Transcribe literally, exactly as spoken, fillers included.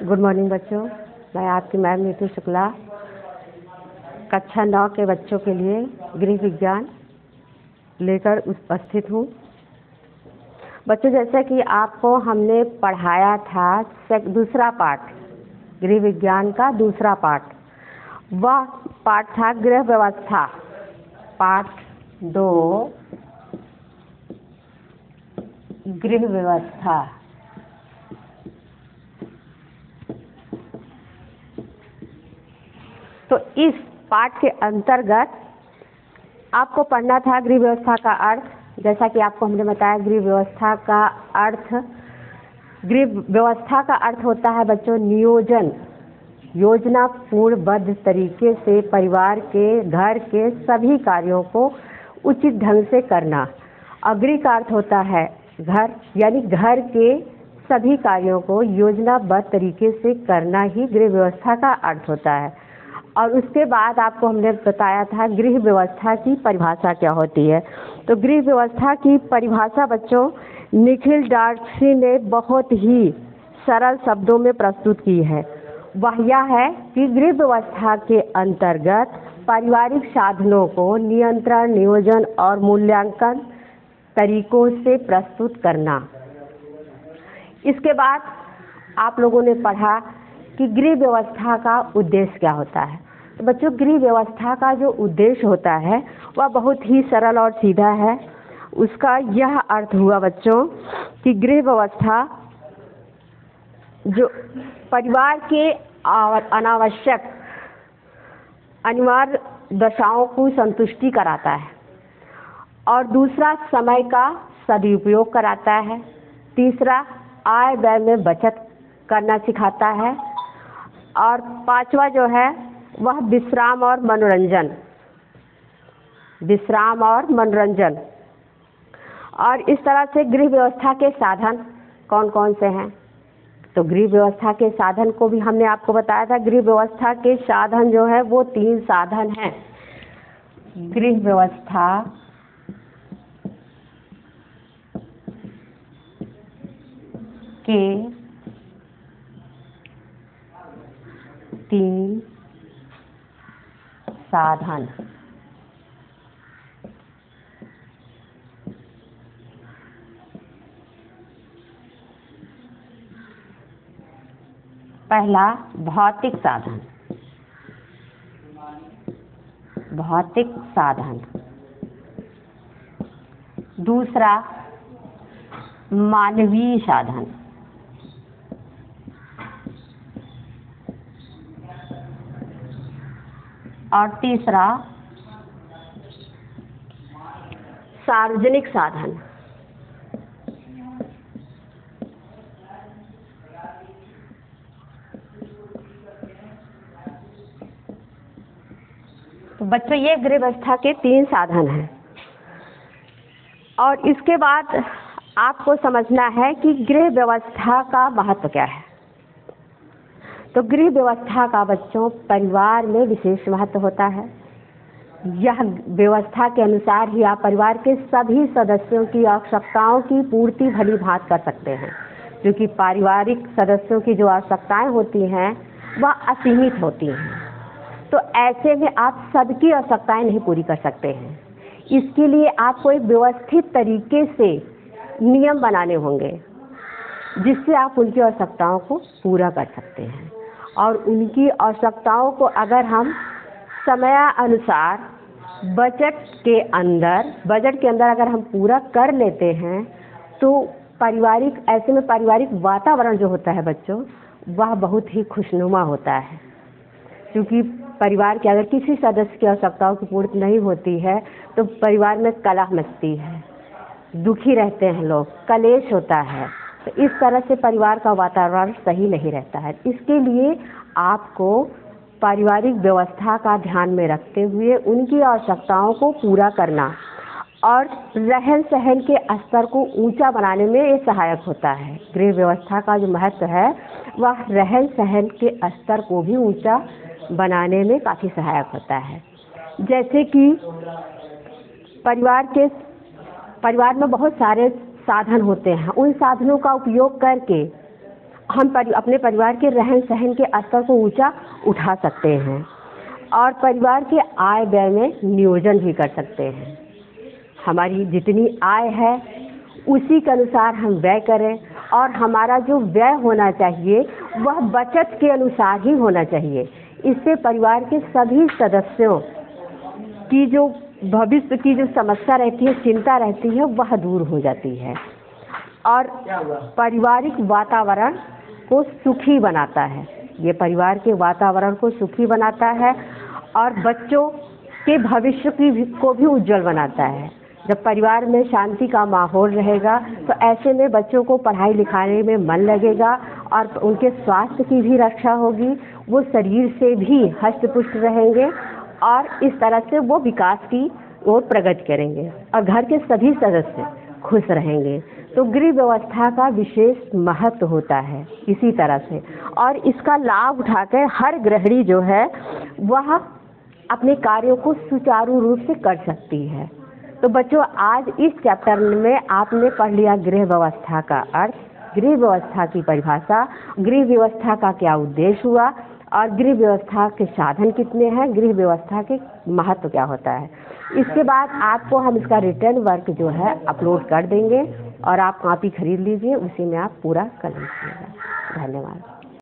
Good morning बच्चों, मैं आपकी मैम नीतू शुक्ला कक्षा नौ के बच्चों के लिए गृह विज्ञान लेकर उपस्थित हूँ। बच्चों, जैसा कि आपको हमने पढ़ाया था दूसरा पाठ, गृह विज्ञान का दूसरा पाठ, वह पाठ था गृह व्यवस्था। पाठ दो, गृह व्यवस्था। तो इस पाठ के अंतर्गत आपको पढ़ना था गृह व्यवस्था का अर्थ। जैसा कि आपको हमने बताया, गृह व्यवस्था का अर्थ गृह व्यवस्था का अर्थ होता है बच्चों नियोजन, योजना पूर्णबद्ध तरीके से परिवार के घर के सभी कार्यों को उचित ढंग से करना। और गृह का अर्थ होता है घर, यानी घर के सभी कार्यों को योजनाबद्ध तरीके से करना ही गृह व्यवस्था का अर्थ होता है। और उसके बाद आपको हमने बताया था गृह व्यवस्था की परिभाषा क्या होती है। तो गृह व्यवस्था की परिभाषा बच्चों निखिल डार्सी ने बहुत ही सरल शब्दों में प्रस्तुत की है। वह यह है कि गृह व्यवस्था के अंतर्गत पारिवारिक साधनों को नियंत्रण, नियोजन और मूल्यांकन तरीकों से प्रस्तुत करना। इसके बाद आप लोगों ने पढ़ा कि गृह व्यवस्था का उद्देश्य क्या होता है। तो बच्चों, गृह व्यवस्था का जो उद्देश्य होता है वह बहुत ही सरल और सीधा है। उसका यह अर्थ हुआ बच्चों कि गृह व्यवस्था जो परिवार के अनावश्यक अनिवार्य दशाओं को संतुष्टि कराता है, और दूसरा समय का सदुपयोग कराता है, तीसरा आय व्यय में बचत करना सिखाता है, और पांचवा जो है वह विश्राम और मनोरंजन विश्राम और मनोरंजन और इस तरह से गृह व्यवस्था के साधन कौन कौन से हैं। तो गृह व्यवस्था के साधन को भी हमने आपको बताया था। गृह व्यवस्था के साधन जो है वो तीन साधन हैं। गृह व्यवस्था के तीन साधन। पहला भौतिक साधन, भौतिक साधन। दूसरा मानवीय साधन। और तीसरा सार्वजनिक साधन। तो बच्चों, ये गृह व्यवस्था के तीन साधन हैं। और इसके बाद आपको समझना है कि गृह व्यवस्था का महत्व क्या है। तो गृह व्यवस्था का बच्चों परिवार में विशेष महत्व होता है। यह व्यवस्था के अनुसार ही आप परिवार के सभी सदस्यों की आवश्यकताओं की पूर्ति भली भांति कर सकते हैं, क्योंकि पारिवारिक सदस्यों की जो आवश्यकताएं होती हैं वह असीमित होती हैं। तो ऐसे में आप सबकी आवश्यकताएं नहीं पूरी कर सकते हैं। इसके लिए आपको एक व्यवस्थित तरीके से नियम बनाने होंगे, जिससे आप उनकी आवश्यकताओं को पूरा कर सकते हैं। और उनकी आवश्यकताओं को अगर हम समयानुसार बजट के अंदर बजट के अंदर अगर हम पूरा कर लेते हैं, तो पारिवारिक ऐसे में पारिवारिक वातावरण जो होता है बच्चों वह बहुत ही खुशनुमा होता है। क्योंकि परिवार के अगर किसी सदस्य की आवश्यकताओं की पूर्ति नहीं होती है तो परिवार में कलह मचती है, दुखी रहते हैं लोग, कलेश होता है। तो इस तरह से परिवार का वातावरण सही नहीं रहता है। इसके लिए आपको पारिवारिक व्यवस्था का ध्यान में रखते हुए उनकी आवश्यकताओं को पूरा करना और रहन सहन के स्तर को ऊंचा बनाने में ये सहायक होता है। गृह व्यवस्था का जो महत्व है वह रहन सहन के स्तर को भी ऊंचा बनाने में काफ़ी सहायक होता है। जैसे कि परिवार के परिवार में बहुत सारे साधन होते हैं, उन साधनों का उपयोग करके हम परि, अपने परिवार के रहन सहन के स्तर को ऊंचा उठा सकते हैं और परिवार के आय व्यय में नियोजन भी कर सकते हैं। हमारी जितनी आय है उसी के अनुसार हम व्यय करें और हमारा जो व्यय होना चाहिए वह बचत के अनुसार ही होना चाहिए। इससे परिवार के सभी सदस्यों की जो भविष्य की जो समस्या रहती है, चिंता रहती है, वह दूर हो जाती है और पारिवारिक वातावरण को सुखी बनाता है। ये परिवार के वातावरण को सुखी बनाता है और बच्चों के भविष्य की भी, को भी उज्जवल बनाता है। जब परिवार में शांति का माहौल रहेगा तो ऐसे में बच्चों को पढ़ाई लिखाने में मन लगेगा और उनके स्वास्थ्य की भी रक्षा होगी, वो शरीर से भी हष्ट पुष्ट रहेंगे और इस तरह से वो विकास की ओर प्रगति करेंगे और घर के सभी सदस्य खुश रहेंगे। तो गृह व्यवस्था का विशेष महत्व होता है इसी तरह से, और इसका लाभ उठाकर हर गृहिणी जो है वह अपने कार्यों को सुचारू रूप से कर सकती है। तो बच्चों, आज इस चैप्टर में आपने पढ़ लिया गृह व्यवस्था का अर्थ, गृह व्यवस्था की परिभाषा, गृह व्यवस्था का क्या उद्देश्य हुआ और गृह व्यवस्था के साधन कितने हैं, गृह व्यवस्था के महत्व क्या होता है। इसके बाद आपको हम इसका रिटर्न वर्क जो है अपलोड कर देंगे और आप कॉपी खरीद लीजिए, उसी में आप पूरा कर लीजिएगा। धन्यवाद।